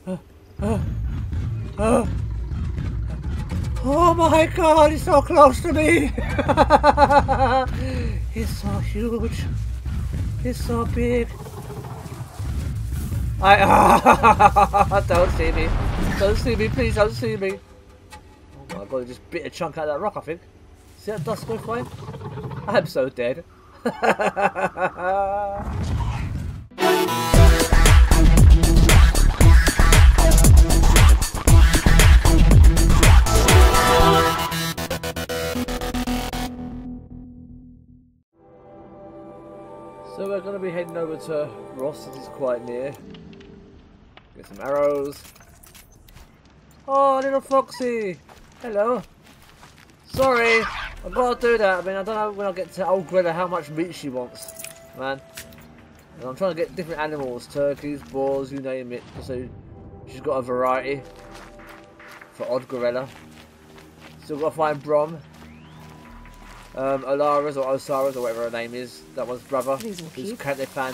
Oh my god, he's so close to me! He's so huge. He's so big. Don't see me. Don't see me, please don't see me. Oh my god, I just bit a chunk out of that rock, I think. See that dust go flying? I'm so dead. So we're going to be heading over to Ross, as it's quite near. Get some arrows. Oh, little foxy! Hello. Sorry, I've got to do that. I mean, I don't know when I get to old Greta how much meat she wants, man. And I'm trying to get different animals, turkeys, boars, you name it. So she's got a variety for odd Gorilla. Still got to find Brom. Alara's or Osara's or whatever her name is. That one's brother. Who's a Cante fan.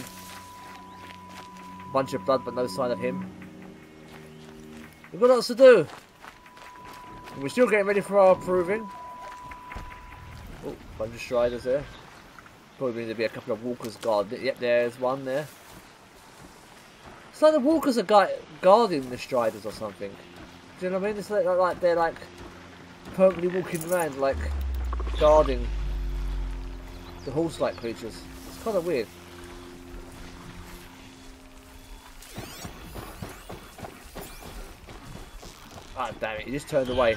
Bunch of blood but no sign of him. We've got lots to do. And we're still getting ready for our proving. Oh, bunch of striders there. Probably means there'll be a couple of walkers guarding it. Yep, there's one there. It's like the walkers are guarding the striders or something. Do you know what I mean? It's like they're like permanently walking around like guarding the horse-like creatures. It's kind of weird. Ah, damn it, he just turned away.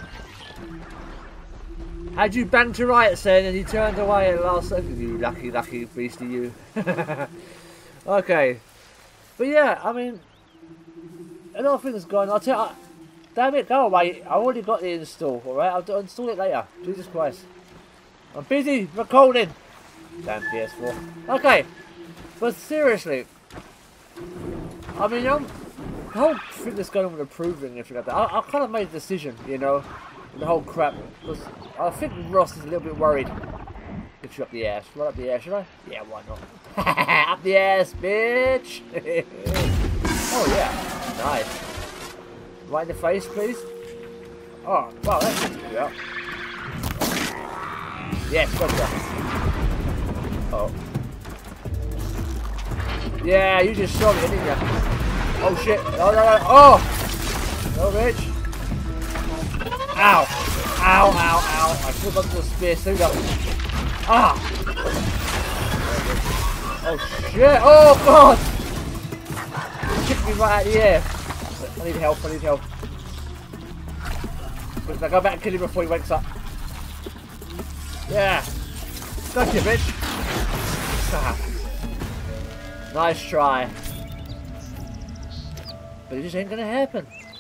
Had you banged to right, then, and he turned away at the last second, you lucky beastie, you. Okay. But yeah, I mean, a lot of things going on. I'll tell you, damn it, go away. I already got the install, alright? I'll install it later. Jesus Christ. I'm busy recording. Damn PS4. Okay. But seriously, I mean, the whole thing that's going on with approving and everything like that, I kind of made a decision, you know, with the whole crap. Because I think Ross is a little bit worried. Get you up the ass. Right up the ass, should I? Yeah, why not? Up the ass, bitch! Oh, yeah. Nice. Right in the face, please. Oh, wow, that's good to do out. Yes, gotcha. Oh. Yeah, you just shot it, didn't you? Oh shit. No, no, no. Oh! No, bitch. Ow. Ow, ow, ow. I should have gone to the spear suit up. Ah! Oh shit. Oh god! It kicked me right out of the air. I need help, I need help. But go back and kill him before he wakes up. Yeah. Gotcha, bitch. Nice try. But it just ain't gonna happen.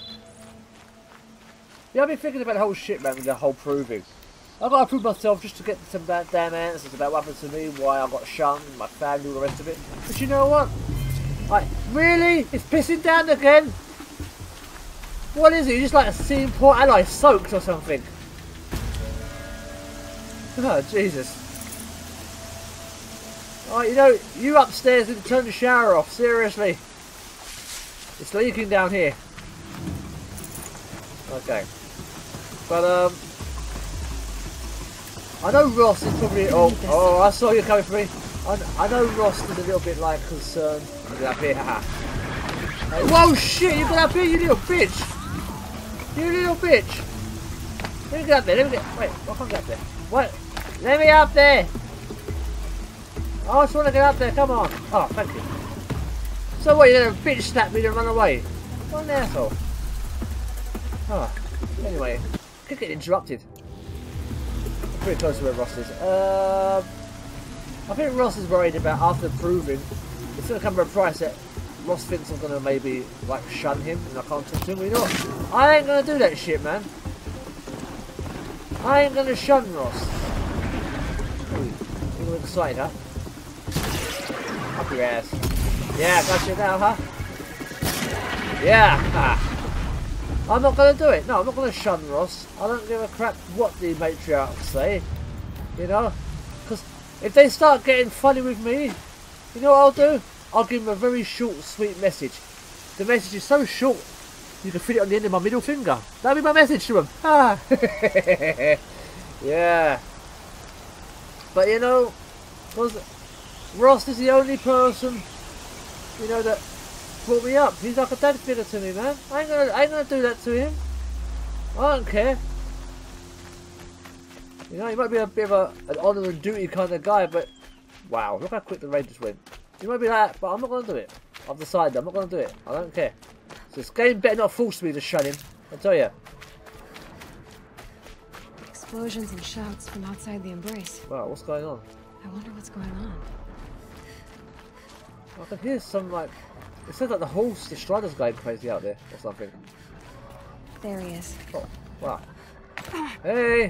Yeah, I've been thinking about the whole shit, man, with the whole proving. I've got to prove myself just to get some damn answers about what happened to me, why I got shunned, my family, all the rest of it. But you know what? Like, really? It's pissing down again? What is it? You just like seeing poor ally soaked or something? Oh, Jesus. Alright, you know, you upstairs didn't turn the shower off, seriously. It's leaking down here. Okay. But, I know Ross is probably... Oh, I saw you coming for me. I know Ross is a little bit, like, concerned. Get up here, haha. Hey, whoa, shit, you got up here, you little bitch. You little bitch. Let me get up there, let me get... Wait, I can't get up there. What? Let me up there. I just want to get up there, come on. Oh, thank you. So what, you're gonna bitch slap me to run away? What an asshole. Oh, anyway, could get interrupted. I'm pretty close to where Ross is. I think Ross is worried about after proving, it's gonna come to a price that Ross thinks I'm gonna maybe like shun him and I can't talk to him. You know what? I ain't gonna do that shit, man. I ain't gonna shun Ross. Ooh, you're excited, huh? Up your ass. Yeah, got you now, huh? Yeah, ha. I'm not going to do it. No, I'm not going to shun Ross. I don't give a crap what the matriarchs say. You know? Because if they start getting funny with me, you know what I'll do? I'll give them a very short, sweet message. The message is so short You can fit it on the end of my middle finger. That'll be my message to him. Ah. Yeah. But you know, because Ross is the only person, you know, that brought me up. He's like a dad figure to me, man. I ain't gonna do that to him. I don't care. You know, he might be a bit of an honour and duty kind of guy, but wow, look how quick the raid just went. You might be like that, but I'm not gonna do it. I've decided I'm not gonna do it. I don't care. So this game better not force me to shun him. I tell you. Explosions and shouts from outside the embrace. Wow, what's going on? I wonder what's going on. I can hear some like. It sounds like the horse, the Strider's going crazy out there or something. There he is. Oh, wow. Hey!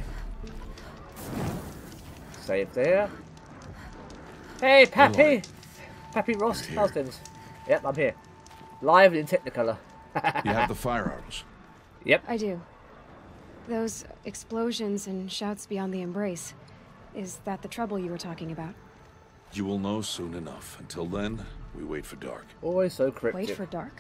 Save there. Hey, Pappy! Pappy Ross, how's things? Yep, I'm here. Live and in Technicolor. You have the firearms? Yep. I do. Those explosions and shouts beyond the embrace. Is that the trouble you were talking about? You will know soon enough. Until then, we wait for dark. Always so cryptic. Wait for dark?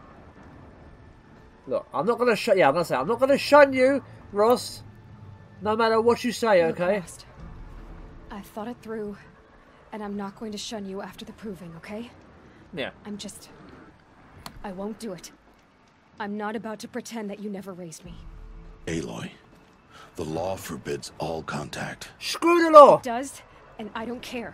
Look, I'm not gonna shun. Yeah, I'm gonna say I'm not gonna shun you, Ross. No matter what you say, okay? I've thought it through, and I'm not going to shun you after the proving, okay? Yeah. I won't do it. I'm not about to pretend that you never raised me. Aloy, the law forbids all contact. Screw the law! It does, and I don't care.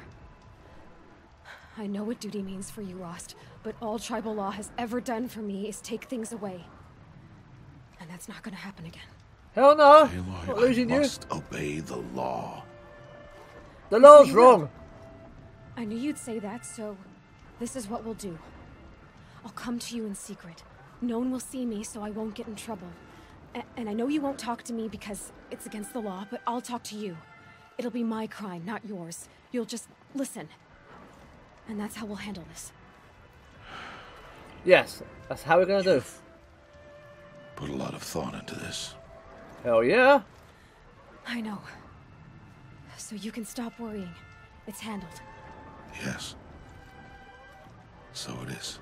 I know what duty means for you, Rost, but all tribal law has ever done for me is take things away. And that's not gonna happen again. Hell no! Aloy, Not losing I you. must obey the law. The law's wrong. I knew you'd say that, so this is what we'll do. I'll come to you in secret. No one will see me, so I won't get in trouble. And I know you won't talk to me because it's against the law, but I'll talk to you. It'll be my crime, not yours. You'll just listen. And that's how we'll handle this. Yes, that's how we're gonna do. Put a lot of thought into this. Hell yeah! I know. So you can stop worrying. It's handled. Yes. So it is.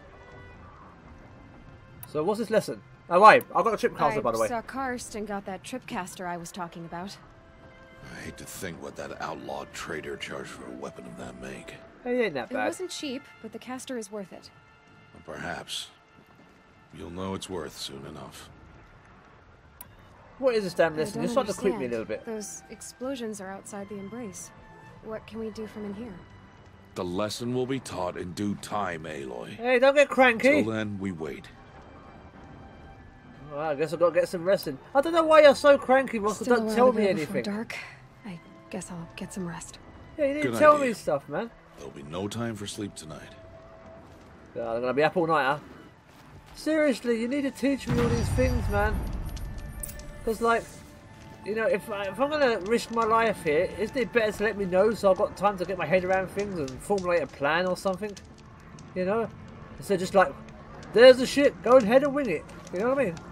So what's this lesson? Oh wait, I've got a tripcaster by the way. I saw Karst and got that tripcaster I was talking about. I hate to think what that outlawed trader charged for a weapon of that make. Hey, it ain't that It bad. wasn't cheap, but the caster is worth it. Well, perhaps. You'll know it's worth soon enough. What is this damn I lesson? don't You're starting to creep me a understand. little bit. Those explosions are outside the embrace. What can we do from in here? The lesson will be taught in due time, Aloy. Hey, don't get cranky! Till then, we wait. Well, I guess I've got to get some rest in. I don't know why you're so cranky, Ross. Still Don't a tell while to me go before anything. dark. I guess I'll get some rest. Yeah, you need Good to tell idea. me stuff, man. There'll be no time for sleep tonight. Yeah, I'm gonna be up all night, huh? Seriously, you need to teach me all these things, man. Because, like, you know, if I'm gonna risk my life here, isn't it better to let me know so I've got time to get my head around things and formulate a plan or something? You know? Instead of just like, there's the shit, go ahead and wing it. You know what I mean?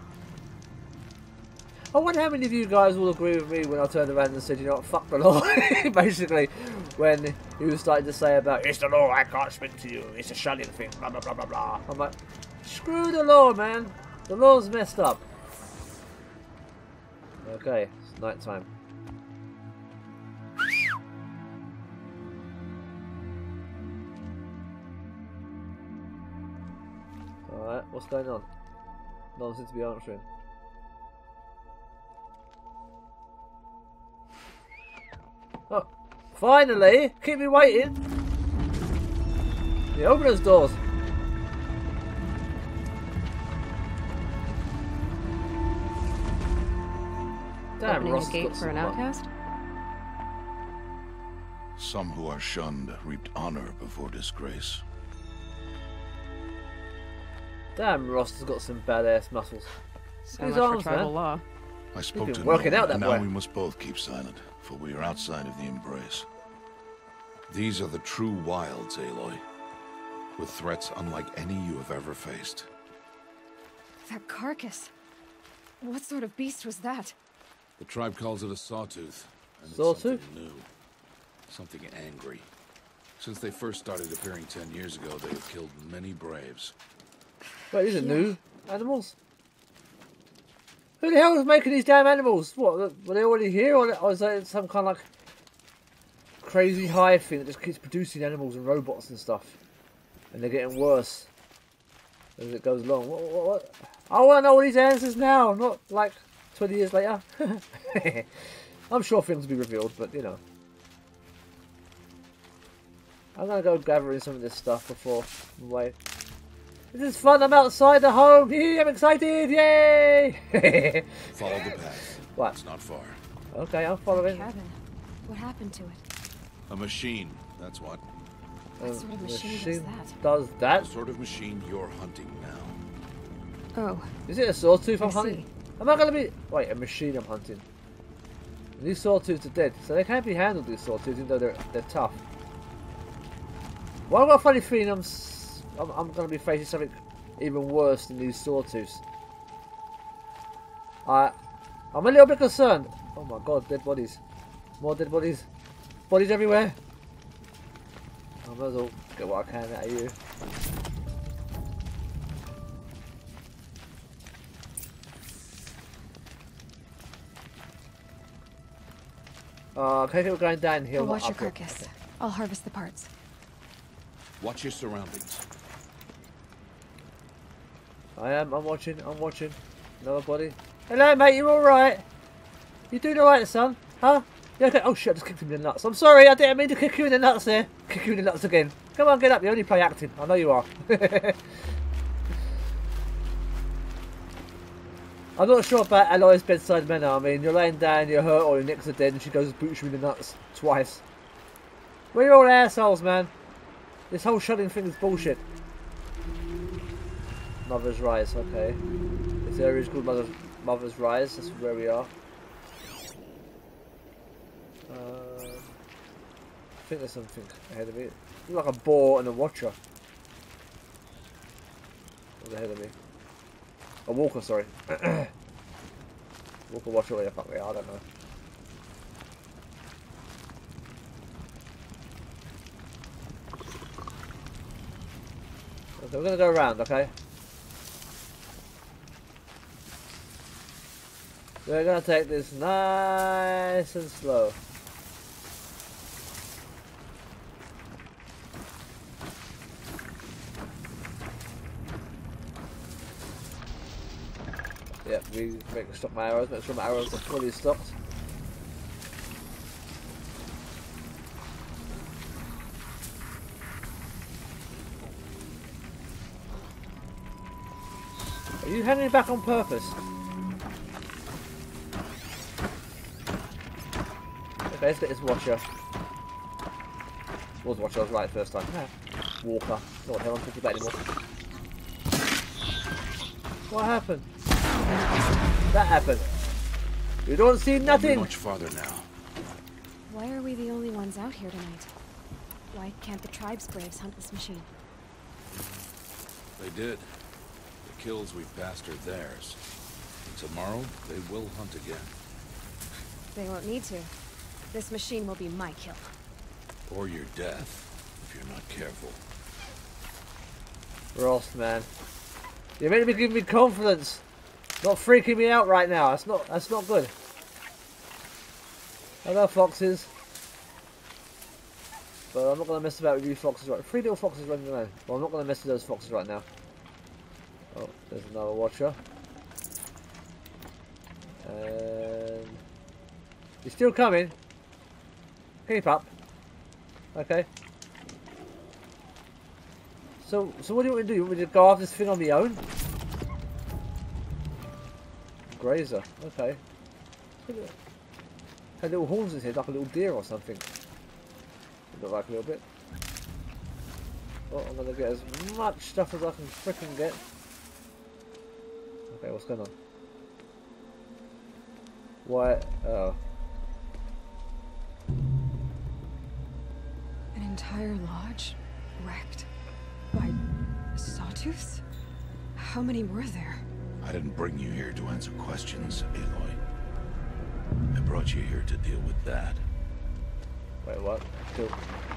I wonder how many of you guys will agree with me when I turned around and said, you know what, fuck the law. Basically, when he was starting to say about, it's the law, I can't speak to you, it's a shunning thing, blah, blah, blah, blah, blah. I'm like, screw the law, man. The law's messed up. Okay, it's night time. Alright, what's going on? No one seems to be answering. Oh, finally! Keep me waiting! Yeah, open those doors. Damn, Opening Ross a gate for an outcast? Some who are shunned reaped honor before disgrace. Damn, Ross has got some badass muscles. So His much arms, for tribal man. law. I spoke been to working no out one, that and now boy. we must both keep silent, for we are outside of the embrace. These are the true wilds, Aloy, with threats unlike any you have ever faced. That carcass. What sort of beast was that? The tribe calls it a sawtooth, and it's Sawtooth? something new, something angry. Since they first started appearing 10 years ago, they have killed many braves. Wait, these are Yeah. new animals? Who the hell is making these damn animals? What, were they already here, or is that some kind of like crazy hive thing that just keeps producing animals and robots and stuff? And they're getting worse as it goes along. What? I want to know all these answers now, not like 20 years later. I'm sure things will be revealed, but you know. I'm going to go gathering some of this stuff before we wait. This is fun, I'm outside the home! I'm excited! Yay! Follow the path. What? It's not far. Okay, I'm following. Cabin. What happened to it? A machine, that's what. What sort of machine does that? Does that? The sort of machine you're hunting now. Oh. Is it a sawtooth I'm I hunting? see. Am I going to be... Wait, a machine I'm hunting. These sawtooths are dead, so they can't be handled, these sawtooths, even though they're tough. Well, I've got a funny feeling I'm going to be facing something even worse than these sawtooths. I'm a little bit concerned. Oh my god, dead bodies. More dead bodies. Bodies everywhere. I might as well get what I can out of you. Okay, we're going downhill. I'll watch your uphill. carcass. Okay. I'll harvest the parts. Watch your surroundings. I'm watching. Another body. Hello, mate, you alright? You doing alright, son? Huh? Yeah, okay. Oh shit, I just kicked him in the nuts. I'm sorry, I didn't mean to kick you in the nuts there. Kick you in the nuts again. Come on, get up, you only play acting. I know you are. I'm not sure about Aloy's bedside manner. I mean, you're laying down, you're hurt, or your nicks are dead, and she goes and boots you in the nuts. Twice. We're all assholes, man. This whole shutting thing is bullshit. Mother's Rise, okay. This area is called Mother's Rise, that's where we are. I think there's something ahead of me. It looks like a boar and a watcher. What's ahead of me? A walker, sorry. Walker, watcher, where the fuck they are, I don't know. Okay, we're gonna go around, okay? We're gonna take this nice and slow. Yep, we make stock my arrows, make sure my arrows are fully stocked. Are you handing it back on purpose? Okay, let's get this watcher. Was watcher, I was right first time. Walker. Not what the hell I'm thinking about anymore. What happened? That happened. You don't see nothing. Much farther now. Why are we the only ones out here tonight? Why can't the tribe's braves hunt this machine? They did. The kills we've passed are theirs. And tomorrow, they will hunt again. They won't need to. This machine will be my kill. Or your death, if you're not careful. Ross, man. You're meant to be giving me confidence. Not freaking me out right now. That's not good. Hello, foxes. But I'm not going to mess about with you foxes right. 3 little foxes running around. Well, I'm not going to mess with those foxes right now. Oh, there's another watcher. And you're still coming. Keep up. Okay. So what do you want me to do? You want me to go after this thing on my own? Grazer. Okay. Had little horns in his head, like a little deer or something. Look like a little bit. Oh, I'm gonna get as much stuff as I can frickin' get. Okay, what's going on? Why? Oh. An entire lodge wrecked by sawtooths? How many were there? I didn't bring you here to answer questions, Aloy. I brought you here to deal with that. Wait, what? Cool.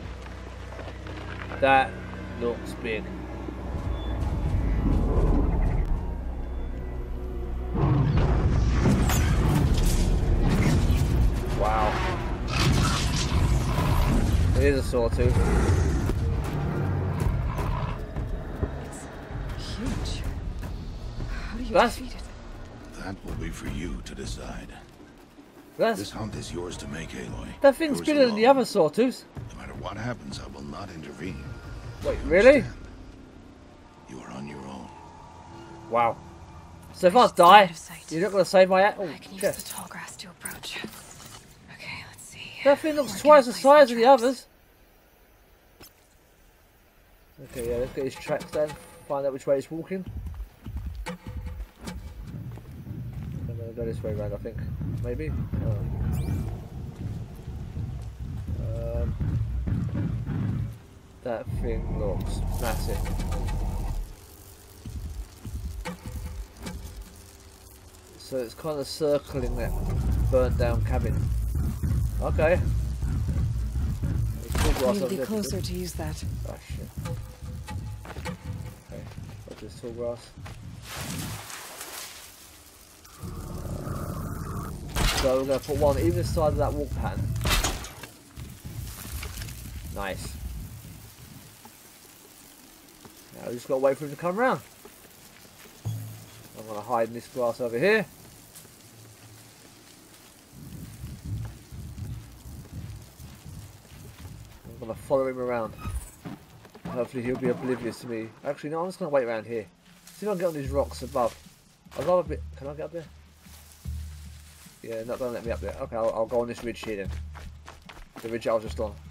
That looks big. here's a sawtooth. It's huge. How do you defeat it? That will be for you to decide. That's, this hunt is yours to make, Aloy. that thing's Yours bigger than the alone. other sawtooths. No matter what happens, I will not intervene. Wait, You really? understand? You are on your own. Wow. So if I die, out of sight. you're not going to save my I can use the chest. tall grass to approach. Okay, let's see. That thing looks Where can twice I the place size my of the traps? others. Okay, yeah, let's get his tracks then. Find out which way he's walking. I'm going to go this way around, I think. Maybe? That thing looks massive. So it's kind of circling that burnt down cabin. Okay. I need to get closer to use that. Oh shit. Okay, got this tall grass. So we're going to put one either side of that walk pattern. Nice. Now we just got to wait for him to come round. I'm going to hide in this grass over here. I'm going to follow him around. Hopefully he'll be oblivious to me. Actually, no, I'm just going to wait around here. See if I can get on these rocks above. I'll go a bit. Can I get up there? Yeah, not going to let me up there. Okay, I'll go on this ridge here then. The ridge I was just on.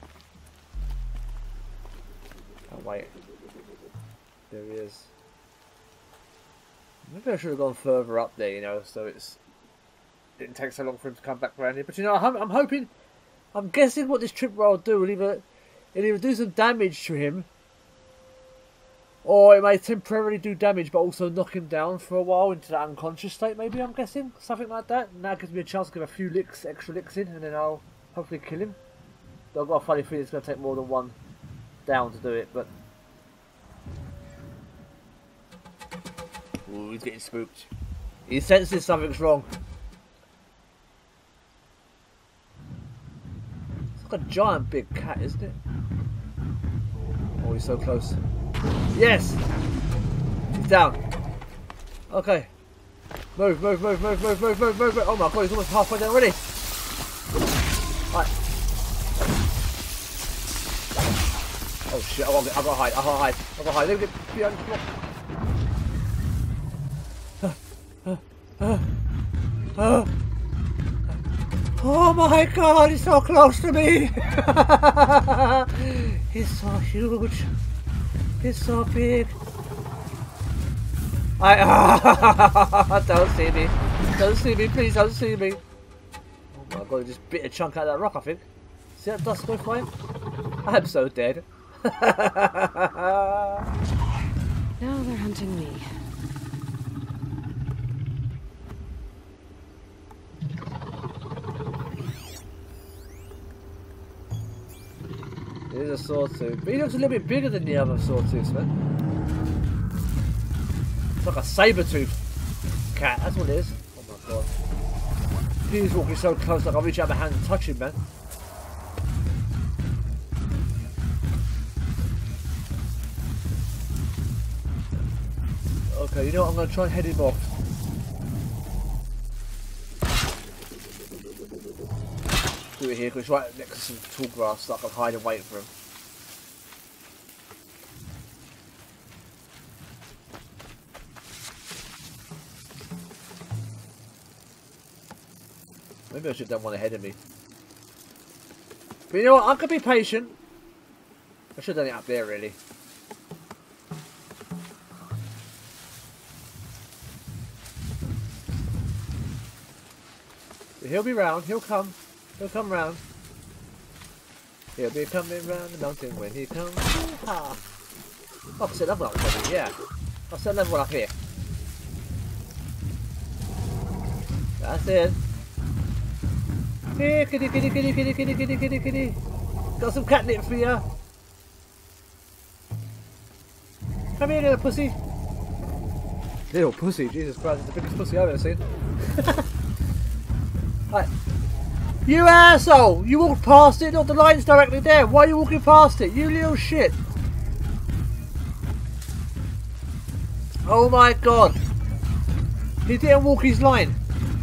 Can't wait. There he is. Maybe I should have gone further up there, you know, so it didn't take so long for him to come back around here. But you know, I'm hoping, I'm guessing what this trip will do will it'll either do some damage to him, or it may temporarily do damage but also knock him down for a while into that unconscious state, maybe, I'm guessing. Something like that. And that gives me a chance to get a few extra licks in, and then I'll hopefully kill him. But I've got a funny feeling it's going to take more than one down to do it, but... Ooh, he's getting spooked. He senses something's wrong. It's like a giant big cat, isn't it? Oh, he's so close. Yes! He's down. Okay. Move, move, move, move, move, move, move, move, move. Oh my god, he's almost halfway down already. Right. Oh shit, I've got to hide, I've got to hide, I've got to hide. Let me get behind the block. Oh my god, he's so close to me! He's so huge. He's so big. Don't see me. Don't see me, please don't see me. Oh my god, he just bit a chunk out of that rock, I think. See that dust go flying? I'm so dead. Now they're hunting me. Here's a sawtooth, but he looks a little bit bigger than the other sawtooths, man. It's like a saber-tooth cat, that's what it is. Oh my god. He's walking so close, like I'll reach out my hand and touch him, man. Okay, you know what, I'm going to try and head him off. Do it here because it's right next to some tall grass, so I can hide and wait for him. Maybe I should have done one ahead of me. But you know what, I could be patient. I should have done it up there really. But he'll be round, he'll come. He'll come round. He'll be coming round the mountain when he comes. Ah. Oh, I said level up, probably, yeah. I said level up here. That's it. Here, kitty, kitty, kitty, kitty, kitty, kitty, kitty, kitty. Got some catnip for you. Come here, little pussy. Little pussy, Jesus Christ, it's the biggest pussy I've ever seen. Right. You asshole! You walked past it, not the line's directly there. Why are you walking past it? You little shit. Oh my god. He didn't walk his line.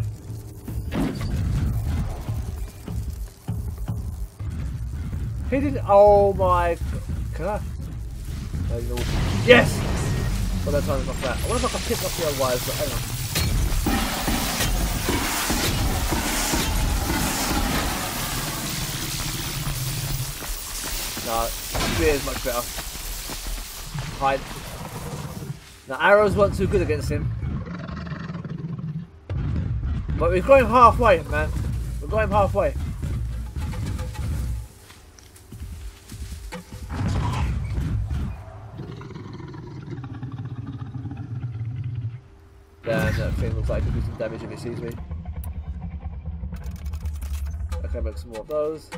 He didn't. Oh my god. Can I? Yes! Well, that's time off that. I wonder if I can pick up the other wires, but hang on. No, spear is much better. Hide. Now, arrows weren't too good against him. But we're going halfway, man. We're going halfway. Damn, that thing looks like it could do some damage if it sees me. Okay, make some more of those.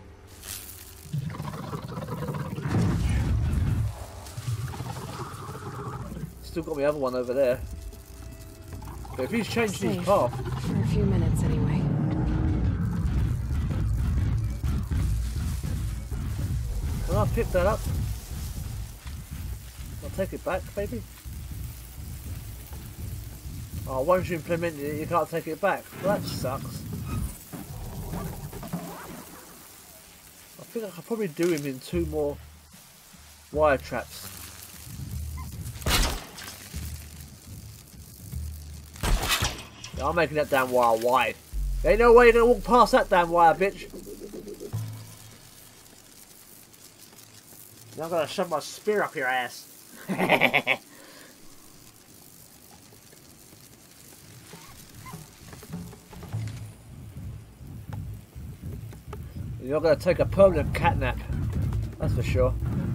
Still got my other one over there. But if he's changed his path. For a few minutes anyway. Can I pick that up? I'll take it back, baby. Oh, once you implement it, you can't take it back. Well, that sucks. I think I could probably do him in 2 more wire traps. Yeah, I'm making that damn wire wide. There ain't no way you're gonna walk past that damn wire, bitch. Now I'm gonna shove my spear up your ass. You're not going to take a permanent catnap, that's for sure.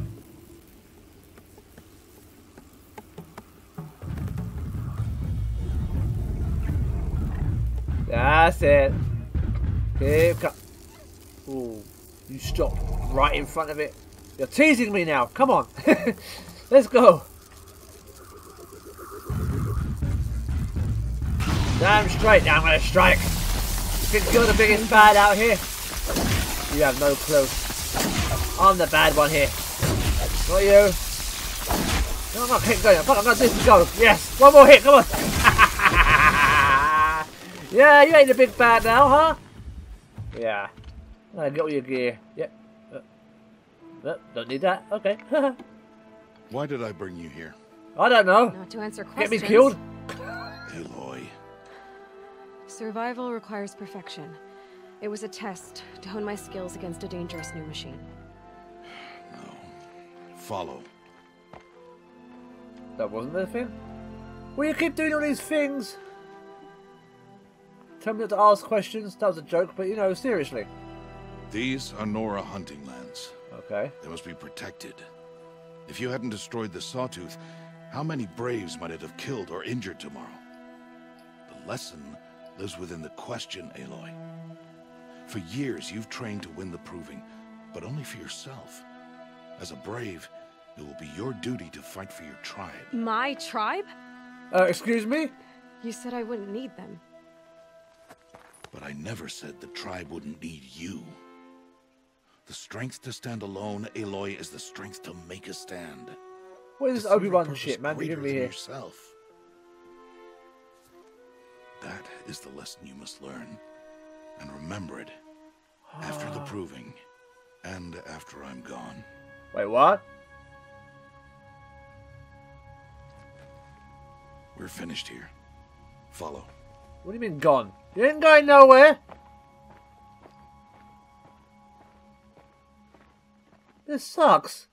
That's it. Here come. Ooh, you stopped right in front of it. You're teasing me now. Come on, let's go. Damn straight. Now I'm going to strike. You think you're the biggest bad out here? You have no clue. I'm the bad one here. Not you. No, I'm not keep going. I'm gonna do this go. Yes. One more hit. Come on. Yeah, you ain't the big bad now, huh? Yeah. I got all your gear. Yep. Don't need that. Okay. Why did I bring you here? I don't know. Not to answer questions. Get me killed. Aloy. Survival requires perfection. It was a test to hone my skills against a dangerous new machine. No. Follow. That wasn't the thing? Well, you keep doing all these things. Tell me not to ask questions. That was a joke, but you know, seriously. These are Nora hunting lands. Okay. They must be protected. If you hadn't destroyed the Sawtooth, how many Braves might it have killed or injured tomorrow? The lesson lives within the question, Aloy. For years, you've trained to win the proving, but only for yourself. As a Brave, it will be your duty to fight for your tribe. My tribe? Excuse me? You said I wouldn't need them. But I never said the tribe wouldn't need you. The strength to stand alone, Aloy, is the strength to make a stand. What is this Obi-Wan shit, man? You give me here. Yourself. That is the lesson you must learn. And remember it. After the proving. And after I'm gone. Wait, what? We're finished here. Follow. What do you mean gone? You ain't going nowhere. This sucks.